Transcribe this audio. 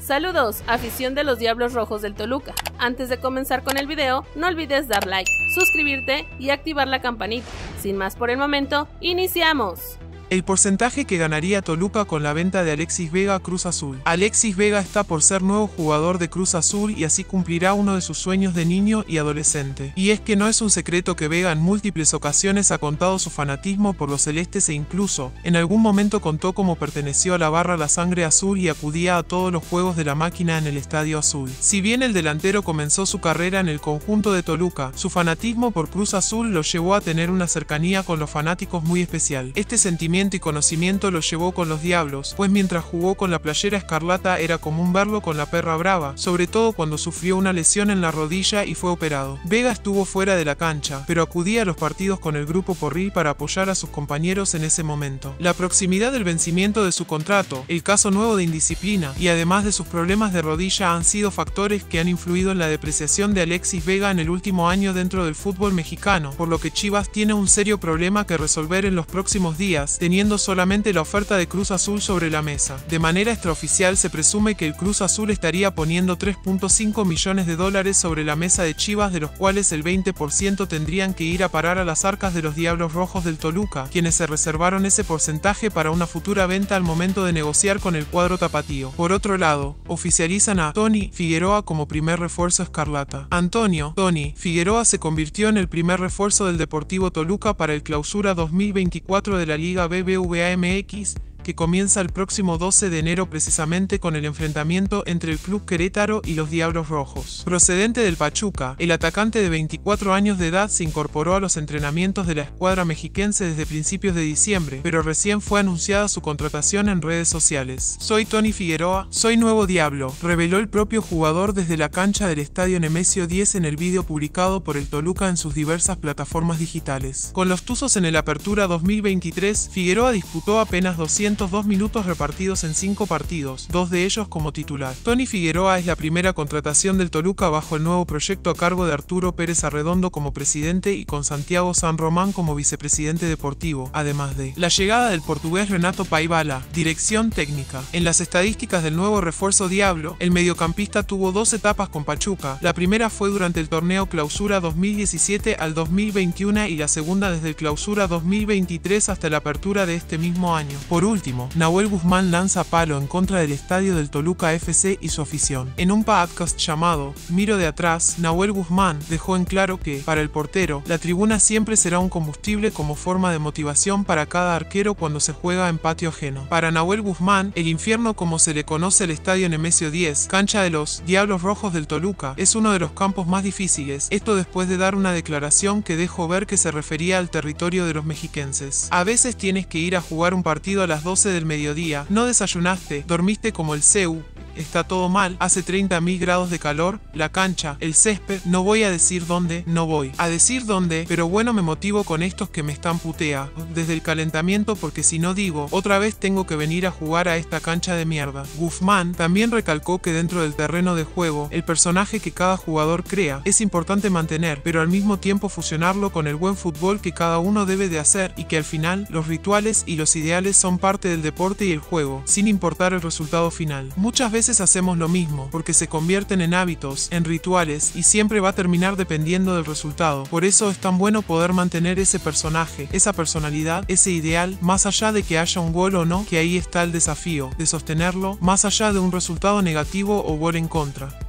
Saludos, afición de los Diablos Rojos del Toluca. Antes de comenzar con el video, no olvides dar like, suscribirte y activar la campanita. Sin más por el momento, ¡iniciamos! El porcentaje que ganaría Toluca con la venta de Alexis Vega a Cruz Azul. Alexis Vega está por ser nuevo jugador de Cruz Azul y así cumplirá uno de sus sueños de niño y adolescente. Y es que no es un secreto que Vega en múltiples ocasiones ha contado su fanatismo por los celestes e incluso, en algún momento contó cómo perteneció a la barra La Sangre Azul y acudía a todos los juegos de la máquina en el Estadio Azul. Si bien el delantero comenzó su carrera en el conjunto de Toluca, su fanatismo por Cruz Azul lo llevó a tener una cercanía con los fanáticos muy especial. Este sentimiento y conocimiento lo llevó con los Diablos, pues mientras jugó con la playera escarlata era común verlo con la perra brava, sobre todo cuando sufrió una lesión en la rodilla y fue operado. Vega estuvo fuera de la cancha, pero acudía a los partidos con el grupo Porril para apoyar a sus compañeros en ese momento. La proximidad del vencimiento de su contrato, el caso nuevo de indisciplina y además de sus problemas de rodilla han sido factores que han influido en la depreciación de Alexis Vega en el último año dentro del fútbol mexicano, por lo que Chivas tiene un serio problema que resolver en los próximos días, teniendo solamente la oferta de Cruz Azul sobre la mesa. De manera extraoficial se presume que el Cruz Azul estaría poniendo $3.5 millones sobre la mesa de Chivas, de los cuales el 20% tendrían que ir a parar a las arcas de los Diablos Rojos del Toluca, quienes se reservaron ese porcentaje para una futura venta al momento de negociar con el cuadro tapatío. Por otro lado, oficializan a Tony Figueroa como primer refuerzo escarlata. Tony Figueroa se convirtió en el primer refuerzo del Deportivo Toluca para el Clausura 2024 de la Liga BBVA MX, que comienza el próximo 12 de enero precisamente con el enfrentamiento entre el Club Querétaro y los Diablos Rojos. Procedente del Pachuca, el atacante de 24 años de edad se incorporó a los entrenamientos de la escuadra mexiquense desde principios de diciembre, pero recién fue anunciada su contratación en redes sociales. Soy Tony Figueroa, soy nuevo Diablo, reveló el propio jugador desde la cancha del Estadio Nemesio 10 en el vídeo publicado por el Toluca en sus diversas plataformas digitales. Con los Tuzos en el Apertura 2023, Figueroa disputó apenas 202 minutos repartidos en 5 partidos, 2 de ellos como titular. Tony Figueroa es la primera contratación del Toluca bajo el nuevo proyecto a cargo de Arturo Pérez Arredondo como presidente y con Santiago San Román como vicepresidente deportivo, además de la llegada del portugués Renato Paivala, dirección técnica. En las estadísticas del nuevo refuerzo Diablo, el mediocampista tuvo 2 etapas con Pachuca. La primera fue durante el torneo Clausura 2017 al 2021 y la segunda desde el Clausura 2023 hasta la apertura de este mismo año. Por último, Nahuel Guzmán lanza palo en contra del estadio del Toluca FC y su afición. En un podcast llamado Miro de Atrás, Nahuel Guzmán dejó en claro que, para el portero, la tribuna siempre será un combustible como forma de motivación para cada arquero cuando se juega en patio ajeno. Para Nahuel Guzmán, el infierno, como se le conoce al estadio Nemesio 10, cancha de los Diablos Rojos del Toluca, es uno de los campos más difíciles, esto después de dar una declaración que dejó ver que se refería al territorio de los mexiquenses. A veces tienes que ir a jugar un partido a las 12 del mediodía, no desayunaste, dormiste como el CEU, está todo mal, hace 30.000 grados de calor, la cancha, el césped, no voy a decir dónde, no voy a decir dónde, pero bueno, me motivo con estos que me están putea, desde el calentamiento, porque si no digo, otra vez tengo que venir a jugar a esta cancha de mierda. Guzmán también recalcó que dentro del terreno de juego, el personaje que cada jugador crea, es importante mantener, pero al mismo tiempo fusionarlo con el buen fútbol que cada uno debe de hacer y que al final, los rituales y los ideales son parte del deporte y el juego, sin importar el resultado final. Muchas veces hacemos lo mismo, porque se convierten en hábitos, en rituales, y siempre va a terminar dependiendo del resultado. Por eso es tan bueno poder mantener ese personaje, esa personalidad, ese ideal, más allá de que haya un gol o no, que ahí está el desafío, de sostenerlo, más allá de un resultado negativo o gol en contra.